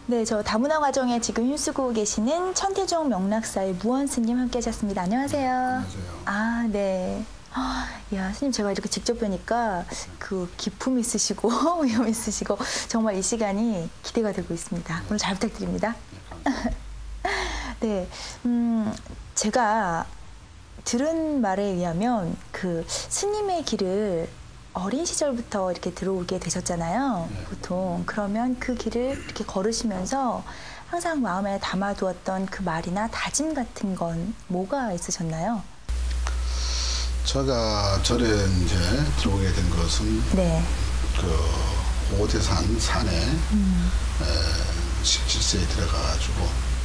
네, 저 다문화 과정에 지금 힘쓰고 계시는 천태종 명락사의 무원 스님 함께 하셨습니다. 안녕하세요. 안녕하세요. 아, 네. 야, 스님 제가 이렇게 직접 뵈니까 그 기품 있으시고 위험 있으시고 정말 이 시간이 기대가 되고 있습니다. 오늘 잘 부탁드립니다. 네, 제가 들은 말에 의하면 그 스님의 길을 어린 시절부터 이렇게 들어오게 되셨잖아요. 네. 보통. 그러면 그 길을 이렇게 걸으시면서 항상 마음에 담아두었던 그 말이나 다짐 같은 건 뭐가 있으셨나요? 제가 절에 이제 들어오게 된 것은 네. 그 오대산 산에 17세에 들어가가지고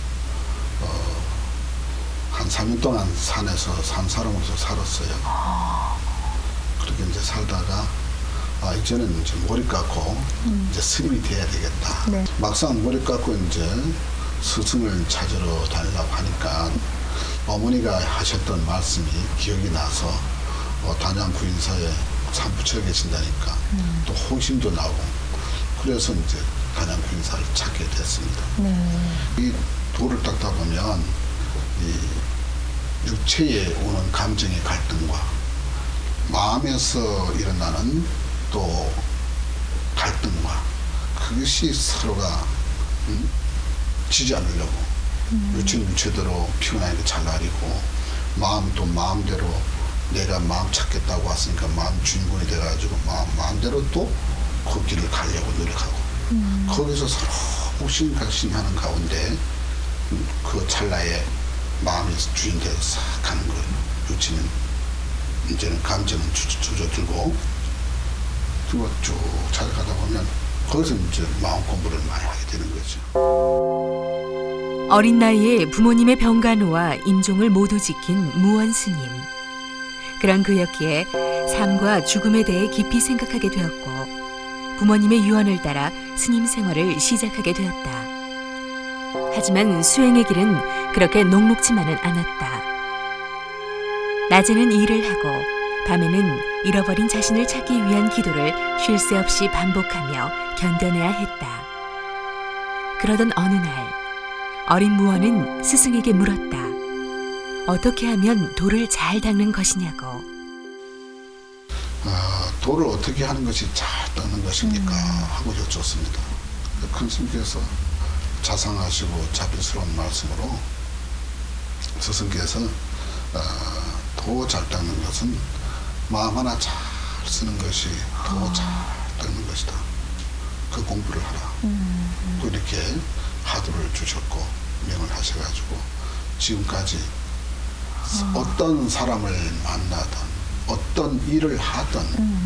한 3년 동안 산에서 산 사람으로서 살았어요. 그렇게 이제 살다가 이제는 이제 머리 깎고 이제 스님이 돼야 되겠다. 네. 막상 머리 깎고 이제 스승을 찾으러 다니려고 하니까 어머니가 하셨던 말씀이 기억이 나서 단양 구인사에 산부처에 계신다니까 또 호심도 나고 그래서 이제 단양 구인사를 찾게 됐습니다. 네. 이 도를 닦다 보면 이 육체에 오는 감정의 갈등과 마음에서 일어나는 또 갈등과 그것이 서로가 지지 않으려고 유체는 유체대로 피곤하니까 잘 나리고 마음도 마음대로 내가 마음 찾겠다고 왔으니까 마음 주인공이 돼가지고 마음대로 또 그 길을 가려고 노력하고 거기서 서로 옥신각신하는 가운데 그 찰나에 마음이 주인되어 싹 가는 거예요. 유체는 이제는 감정은 주저들고 그리고 쭉 찾아가다 보면 거기서 이제 마음 공부를 많이 하게 되는 거죠. 어린 나이에 부모님의 병간호와 임종을 모두 지킨 무원 스님. 그런 그였기에 삶과 죽음에 대해 깊이 생각하게 되었고 부모님의 유언을 따라 스님 생활을 시작하게 되었다. 하지만 수행의 길은 그렇게 녹록지만은 않았다. 낮에는 일을 하고 밤에는 잃어버린 자신을 찾기 위한 기도를 쉴 새 없이 반복하며 견뎌내야 했다. 그러던 어느 날 어린 무원은 스승에게 물었다. 어떻게 하면 도를 잘 닦는 것이냐고. 도를 어떻게 하는 것이 잘 닦는 것입니까? 하고 여쭙습니다. 큰 스님께서 자상하시고 자비스러운 말씀으로 스승께서 도 잘 닦는 것은 마음 하나 잘 쓰는 것이 도 잘 닦는 것이다. 그 공부를 하라. 또 이렇게 하도를 주셨고 명을 하셔가지고 지금까지 어떤 사람을 만나든 어떤 일을 하든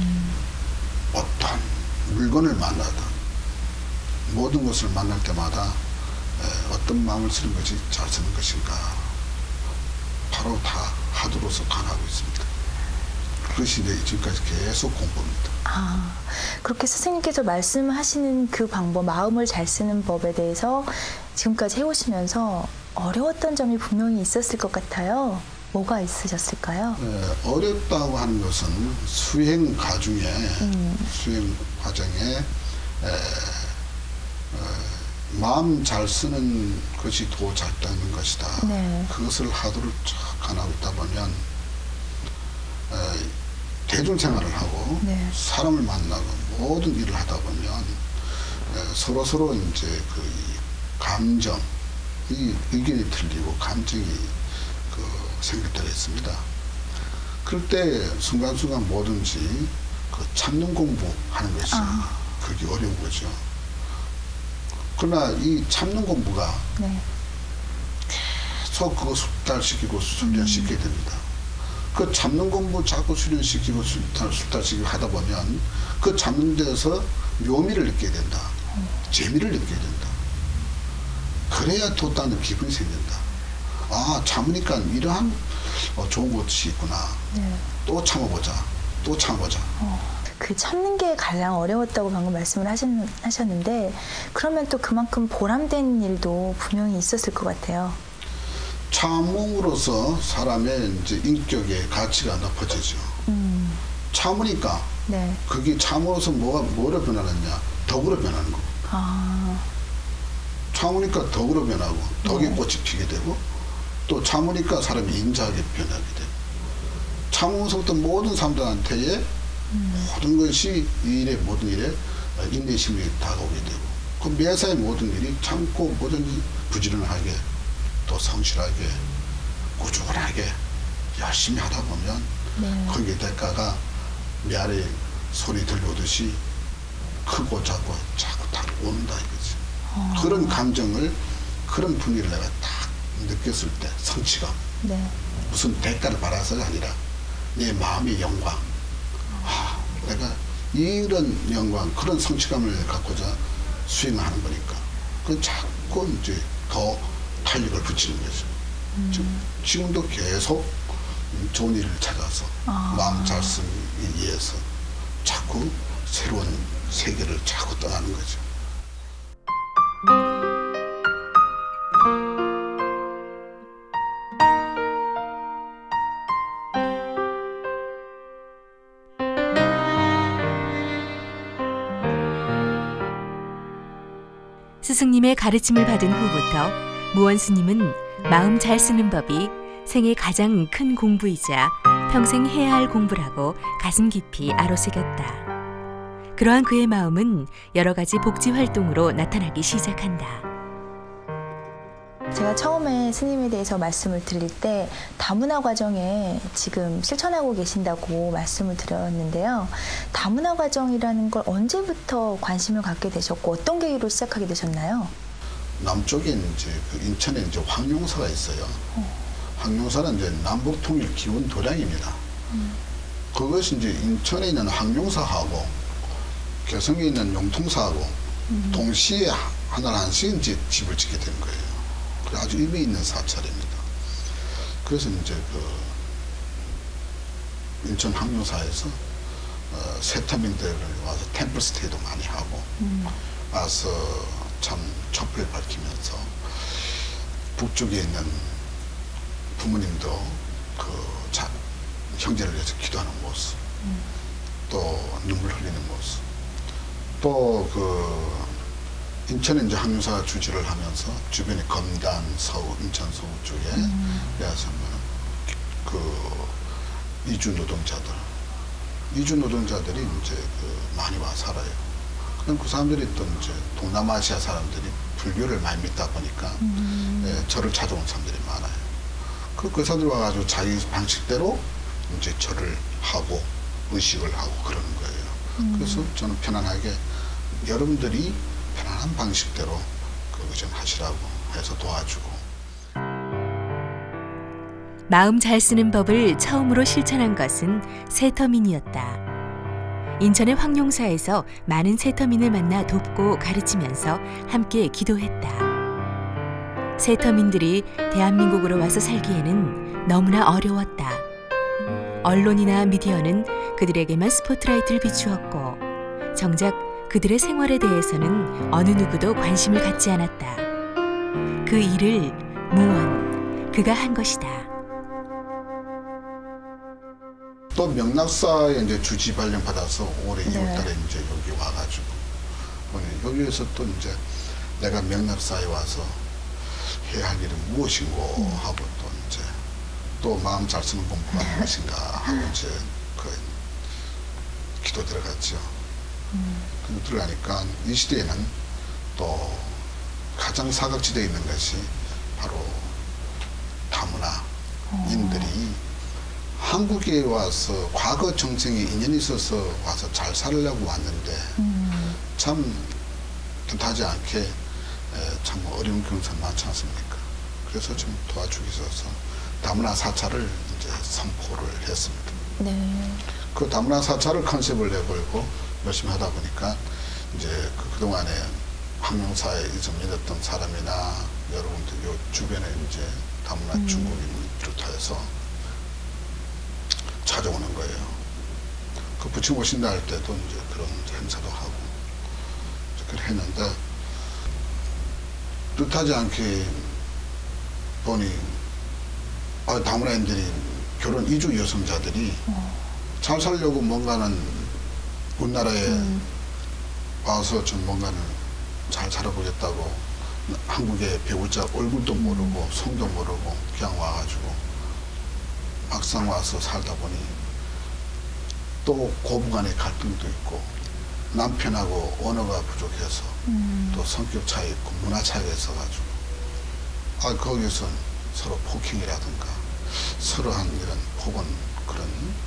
어떤 물건을 만나든 모든 것을 만날 때마다 어떤 마음을 쓰는 것이 잘 쓰는 것인가 바로 다 하도로서 강하고 있습니다. 그것이 지금까지 계속 공부입니다. 그렇게 스승님께서 말씀하시는 그 방법, 마음을 잘 쓰는 법에 대해서 지금까지 해오시면서 어려웠던 점이 분명히 있었을 것 같아요. 뭐가 있으셨을까요? 어렵다고 하는 것은 수행 과정에 마음 잘 쓰는 것이 도 잘 닦는 것이다. 네. 그것을 하도를 쫙 가나고 있다 보면 대중생활을 하고 네. 사람을 만나고 모든 일을 하다 보면 서로 이제 그 감정, 이 의견이 틀리고 감정이 생길 때가 있습니다. 그럴 때 순간순간 뭐든지 그 참는 공부하는 것이 그게 어려운 거죠. 그러나 이 참는 공부가 네. 계속 그거 숙달시키고 훈련시켜야 됩니다. 그 참는 공부 자꾸 훈련시키고 숙달시키고 하다 보면 그 참는 데서 묘미를 느끼게 된다. 재미를 느끼게 된다. 그래야 돋다는 기분이 생긴다. 참으니까 이러한 좋은 것이 있구나. 네. 또 참아보자. 또 참아보자. 그 참는 게 가장 어려웠다고 방금 말씀을 하셨는데 그러면 또 그만큼 보람된 일도 분명히 있었을 것 같아요. 참음으로써 사람의 이제 인격의 가치가 높아지죠. 참으니까 네. 그게 참으로서 뭐로 변하느냐? 덕으로 변하는 거. 참으니까 덕으로 변하고 덕에 꽃이 피게 되고 또 참으니까 사람이 인자하게 변하게 되고 참으면서부터 모든 사람들한테의 모든 것이 이 일에 모든 일에 인내심이 다가오게 되고 그 매사의 모든 일이 참고 뭐든지 부지런하게 또 성실하게 꾸준하게 열심히 하다 보면 거기에 대가가 메아리 소리 들려오듯이 크고 작고 자꾸 다 오는다 이거지. 그런 감정을 그런 분위기를 내가 딱 느꼈을 때 성취감 무슨 대가를 받아서가 아니라 내 마음의 영광 내가 이런 영광 그런 성취감을 갖고자 수행하는 거니까 그 자꾸 이제 더 탄력을 붙이는 거죠. 지금도 계속 좋은 일을 찾아서 마음 잘 쓰기 위해서 자꾸 새로운 세계를 자꾸 떠나는 거죠. 스승님의 가르침을 받은 후부터 무원 스님은 마음 잘 쓰는 법이 생애 가장 큰 공부이자 평생 해야 할 공부라고 가슴 깊이 아로새겼다. 그러한 그의 마음은 여러 가지 복지 활동으로 나타나기 시작한다. 제가 처음에 스님에 대해서 말씀을 드릴 때 다문화 과정에 지금 실천하고 계신다고 말씀을 드렸는데요. 다문화 과정이라는 걸 언제부터 관심을 갖게 되셨고 어떤 계기로 시작하게 되셨나요? 남쪽에 이제 그 인천에 이제 황룡사가 있어요. 황룡사는 이제 남북 통일 기원 도량입니다. 그것이 이제 인천에 있는 황룡사하고 개성에 있는 용통사하고 동시에 하나씩 이제 집을 짓게 된 거예요. 아주 의미 있는 사찰입니다. 그래서 이제 그 인천 황룡사에서 세터민들을 와서 템플 스테이도 많이 하고 와서 참 촛불을 밝히면서 북쪽에 있는 부모님도 그 형제를 위해서 기도하는 모습, 또 눈물 흘리는 모습, 또 그 인천에 이제 황룡사가 주지를 하면서 주변에 검단, 서울, 인천 서울 쪽에 그래서 그 이주 노동자들이 이제 그 많이 와 살아요. 그럼 그 사람들이 또 이제 동남아시아 사람들이 불교를 많이 믿다 보니까 절을 찾아온 사람들이 많아요. 그 사람들이 와가지고 자기 방식대로 이제 절을 하고 의식을 하고 그러는 거예요. 그래서 저는 편안하게 여러분들이 편안한 방식대로 그 좀 하시라고 해서 도와주고. 마음 잘 쓰는 법을 처음으로 실천한 것은 세터민이었다. 인천의 황룡사에서 많은 세터민을 만나 돕고 가르치면서 함께 기도했다. 세터민들이 대한민국으로 와서 살기에는 너무나 어려웠다. 언론이나 미디어는 그들에게만 스포트라이트를 비추었고 정작 그들의 생활에 대해서는 어느 누구도 관심을 갖지 않았다. 그 일을 무원, 그가 한 것이다. 또 명락사에 이제 주지 발령 받아서 올해 2월달에 이제 여기 와가지고 여기에서 또 이제 내가 명락사에 와서 해야 할 일은 무엇인고 하고 또 이제 또 마음 잘 쓰는 공부가 무엇인가 하고 이제 그 기도 들어갔죠. 그 들어가니까 이 시대에는 또 가장 사각지대에 있는 것이 바로 다문화인들이 한국에 와서 과거 정생에 인연이 있어서 와서 잘 살려고 왔는데 참 뜻하지 않게 참 어려운 경우가 많지 않습니까? 그래서 좀 도와주기 위해서 다문화 사찰을 이제 선포를 했습니다. 네. 그 다문화 사찰을 컨셉을 내걸고 열심히 하다 보니까 이제 그동안에 황룡사에 이점 믿었던 사람이나 여러분들 요 주변에 이제 다문화 중국인을 비롯해서 찾아오는 거예요. 그 부처 오신다 할 때도 이제 그런 행사도 하고 그렇게 했는데 뜻하지 않게 보니 다문화인들이 결혼 이주 여성자들이 잘 살려고 뭔가는 우리나라에 와서 좀 뭔가는 잘 살아보겠다고 한국의 배우자 얼굴도 모르고 성도 모르고 그냥 와가지고 막상 와서 살다 보니 또 고부간의 갈등도 있고 남편하고 언어가 부족해서 또 성격 차이 있고 문화 차이가 있어가지고 거기서 서로 폭행이라든가 서로 한 이런 혹은 그런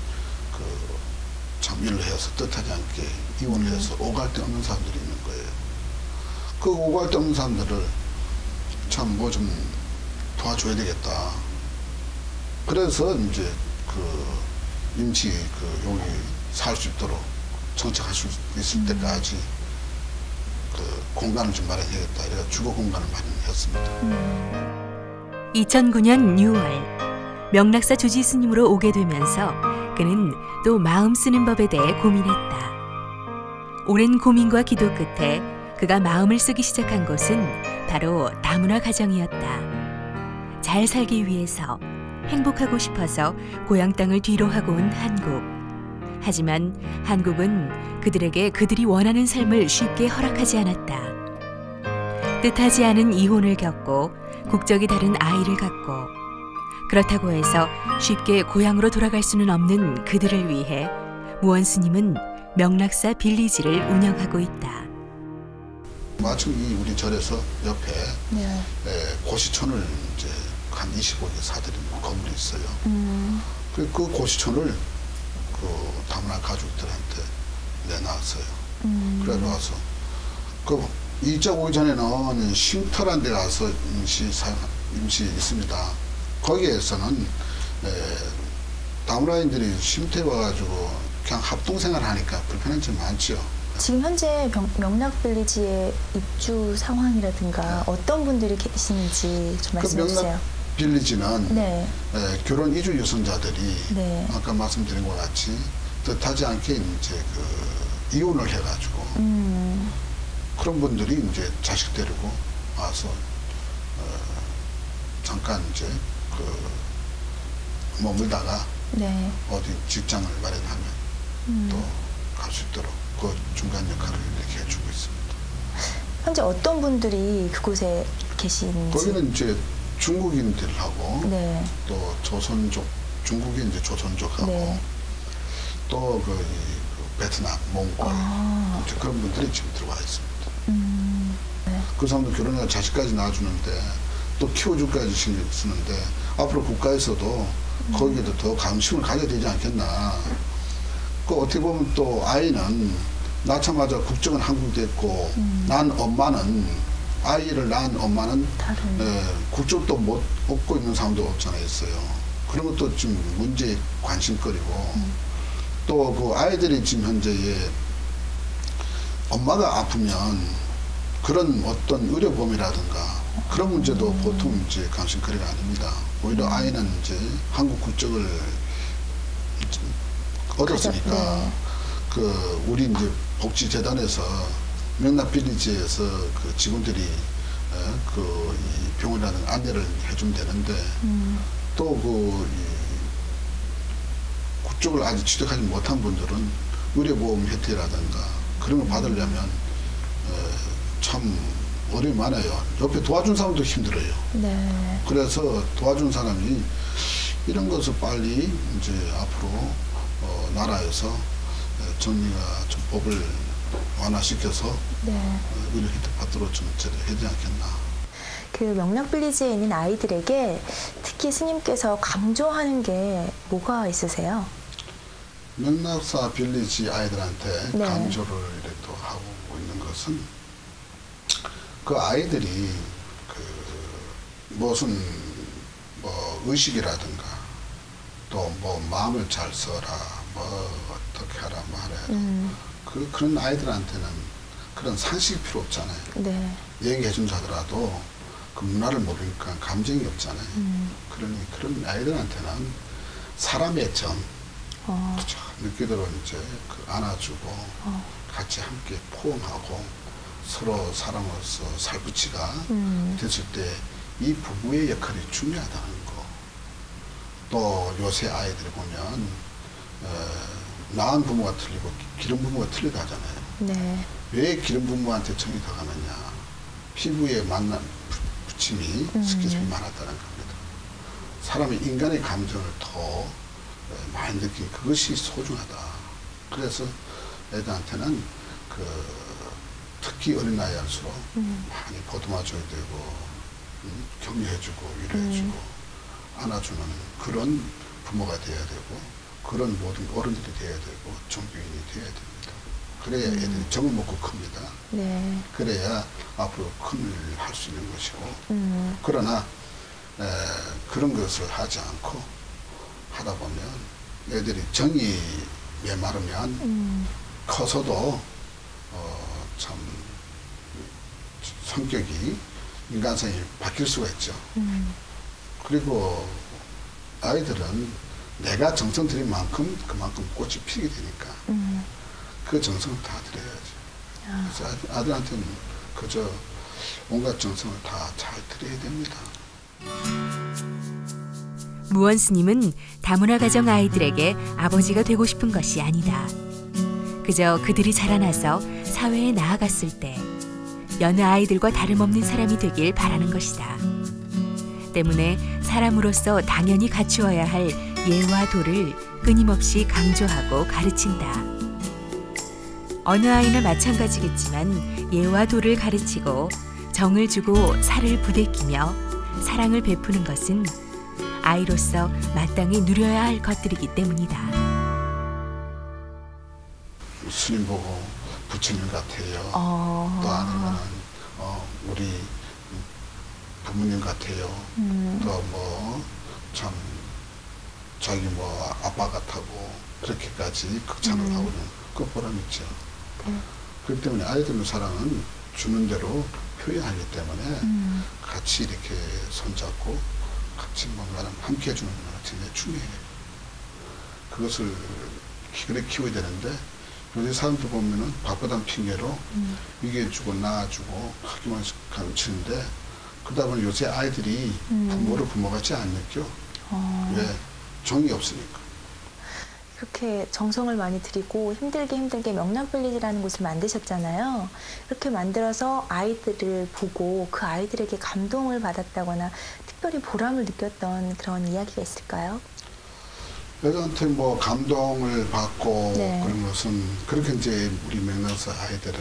참 일을 해서 뜻하지 않게 이혼을 해서 오갈 데 없는 사람들이 있는 거예요. 그 오갈 데 없는 사람들을 참 뭐 좀 도와줘야 되겠다. 그래서 이제 임시 여기 살 수 있도록 정착할 수 있을 때까지 공간을 좀 마련해야겠다. 이래서 주거 공간을 마련했습니다. 2009년 6월 명락사 주지 스님으로 오게 되면서 그는 또 마음 쓰는 법에 대해 고민했다. 오랜 고민과 기도 끝에 그가 마음을 쓰기 시작한 곳은 바로 다문화 가정이었다. 잘 살기 위해서, 행복하고 싶어서 고향 땅을 뒤로 하고 온 한국. 하지만 한국은 그들에게 그들이 원하는 삶을 쉽게 허락하지 않았다. 뜻하지 않은 이혼을 겪고 국적이 다른 아이를 갖고, 그렇다고 해서 쉽게 고향으로 돌아갈 수는 없는 그들을 위해 무원 스님은 명락사 빌리지를 운영하고 있다. 마침 우리 절에서 옆에 네. 고시촌을 이제 한 25개 사들인 건물이 있어요. 그 고시촌을 다문화 가족들한테 내놨어요. 그래 와서 이자 오기 전에는 쉼터란 데 가서 임시 있습니다. 거기에서는 다문화인들이 쉼터에 와가지고 그냥 합동생활 하니까 불편한 점이 많죠. 지금 현재 명락빌리지의 입주 상황이라든가 어떤 분들이 계시는지 좀 말씀해 주세요. 빌리지는 네. 결혼 이주 유선자들이 네. 아까 말씀드린 것 같이 뜻하지 않게 이제 이혼을 해가지고 그런 분들이 이제 자식 데리고 와서 잠깐 이제 머물다가 네. 어디 직장을 마련하면 또 갈 수 있도록 그 중간 역할을 이렇게 해주고 있습니다. 현재 어떤 분들이 그곳에 계신지? 거기는 이제 중국인들하고 네. 또 조선족, 중국인 이제 조선족하고 네. 또 베트남, 몽골 이제 그런 분들이 지금 들어와 있습니다. 네. 그 사람도 결혼해서 자식까지 낳아주는데 또 키워줄까지 신경 쓰는데 앞으로 국가에서도 거기에도 더 관심을 가져야 되지 않겠나. 어떻게 보면 또 아이는 낳자마자 국적은 한국 됐고 난 엄마는 아이를 낳은 엄마는 국적도 못 얻고 있는 사람도 없잖아요. 있어요. 그런 것도 지금 문제의 관심거리고 또 그 아이들이 지금 현재 엄마가 아프면 그런 어떤 의료보험이라든가 그런 문제도 보통 이제 관심거리가 아닙니다. 오히려 아이는 이제 한국 국적을 얻었으니까 네. 우리 이제 복지재단에서 명락빌리지에서 직원들이 이 병원이라는 안내를 해주면 되는데 또 국적을 아직 취득하지 못한 분들은 의료보험 혜택이라든가 그런 걸 받으려면 참 어려움이 많아요. 옆에 도와준 사람도 힘들어요. 네. 그래서 도와준 사람이 이런 것을 빨리 이제 앞으로 나라에서 정리가 좀 법을 완화시켜서 네. 의료 혜택 받도록 좀 제대로 해야 되지 않겠나. 그 명락빌리지에 있는 아이들에게 특히 스님께서 강조하는 게 뭐가 있으세요? 명락사 빌리지 아이들한테 네. 강조를 이렇게 또 하고 있는 것은 그 아이들이 무슨 의식이라든가 또 마음을 잘 써라 어떻게 하라 말해 그런 아이들한테는 그런 상식이 필요 없잖아요. 네. 얘기해 준다 하더라도 그 문화를 모르니까 감정이 없잖아요. 그러니 그런 아이들한테는 사람의 정 느끼도록 이제 안아주고 같이 함께 포옹하고 서로 사람으로서 살붙이가 됐을 때 이 부부의 역할이 중요하다는 거. 또 요새 아이들이 보면 낳은 부모가 틀리고 기른 부모가 틀리다 하잖아요. 네. 왜 기른 부모한테 정이 더 가느냐. 피부에 붙임이 스킨십이 많았다는 겁니다. 사람이 인간의 감정을 더 많이 느끼는 그것이 소중하다. 그래서 애들한테는 특히 어린 나이 할수록 많이 보듬어줘야 되고 격려해주고 위로해주고 안아주는 그런 부모가 돼야 되고 그런 모든 어른들이 돼야 되고 종교인이 돼야 됩니다. 그래야 애들이 정을 먹고 큽니다. 네. 그래야 앞으로 큰 일을 할 수 있는 것이고 그러나 그런 것을 하지 않고 하다 보면 애들이 정이 메마르면 커서도 참 성격이 인간성이 바뀔 수가 있죠. 그리고 아이들은 내가 정성 들인 만큼 그만큼 꽃이 피게 되니까 그 정성을 다 드려야죠. 그래서 아들한테는 그저 온갖 정성을 다 잘 드려야 됩니다. 무원 스님은 다문화 가정 아이들에게 아버지가 되고 싶은 것이 아니다. 그저 그들이 자라나서 사회에 나아갔을 때 여느 아이들과 다름없는 사람이 되길 바라는 것이다. 때문에 사람으로서 당연히 갖추어야 할 예와 도를 끊임없이 강조하고 가르친다. 어느 아이나 마찬가지겠지만 예와 도를 가르치고 정을 주고 살을 부대끼며 사랑을 베푸는 것은 아이로서 마땅히 누려야 할 것들이기 때문이다. 스님 보고 부처님 같아요. 또 아니면 우리 부모님 같아요. 또 뭐 참 자기 뭐 아빠 같다고 그렇게까지 극찬을 하고는 그 보람 있죠. 그렇기 때문에 아이들의 사랑은 주는 대로 표현하기 때문에 같이 이렇게 손잡고 같이 뭔가를 함께 해주는 것 굉장히 중요해요. 그것을 그렇게 키워야 되는데 요새 사람들 보면은 바쁘다는 핑계로 이게 주고 나 주고 하기만 가르치는데 그러다 보니 요새 아이들이 부모를 부모같이 안 느껴. 왜? 정이 없으니까. 그렇게 정성을 많이 들이고 힘들게 명랑빌리지라는 곳을 만드셨잖아요. 그렇게 만들어서 아이들을 보고 그 아이들에게 감동을 받았다거나 특별히 보람을 느꼈던 그런 이야기가 있을까요? 애들한테 뭐 감동을 받고 네. 그런 것은 그렇게 이제 우리 명락사 아이들을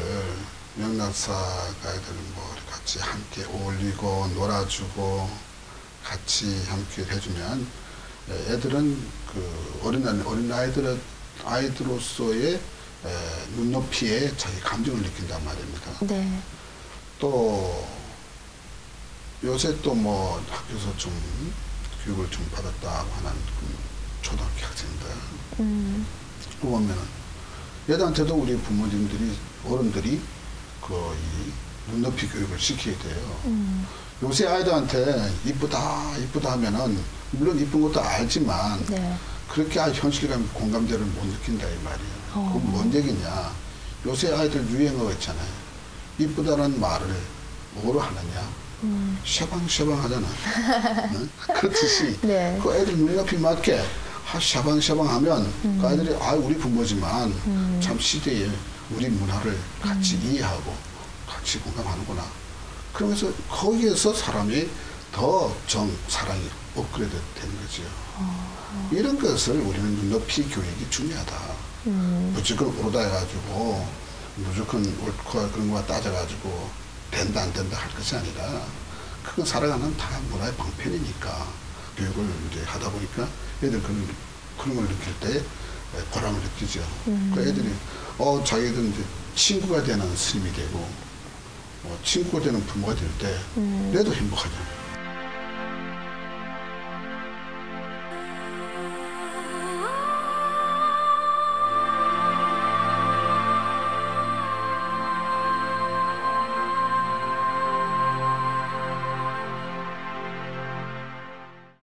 뭐 같이 함께 어울리고 놀아주고 같이 함께 해주면 애들은 그 어린 아이들로서의 눈높이에 자기 감정을 느낀단 말입니다. 네. 또 요새 또 뭐 학교에서 좀 교육을 좀 받았다고 하는 초등학교 학생들 그 보면은 얘들한테도 우리 부모님들이 어른들이 이 눈높이 교육을 시켜야 돼요. 요새 아이들한테 이쁘다 하면은 물론 이쁜 것도 알지만 네. 그렇게 현실감 공감대를 못 느낀다 이 말이에요. 그건 뭔 얘기냐? 요새 아이들 유행어가 있잖아요. 이쁘다는 말을 뭐로 하느냐? 샤방샤방 하잖아. 응? 그렇듯이 네. 그 애들 눈높이 맞게 샤방샤방 하면 그 아이들이 우리 부모지만 참 시대에 우리 문화를 같이 이해하고 같이 공감하는구나. 그러면서 거기에서 사람이 더 사랑이 업그레이드 되는 거죠. 이런 것을 우리는 눈높이 교육이 중요하다. 무조건 옳다 해가지고 무조건 옳고 그런 거 따져가지고 된다 안 된다 할 것이 아니라 그건 살아가는 다 문화의 방편이니까 교육을 이제 하다 보니까 애들 그런 걸 느낄 때 보람을 느끼죠. 그 애들이 자기들 이제 친구가 되는 스님이 되고 친구가 되는 부모가 될 때 내도 행복하잖아요.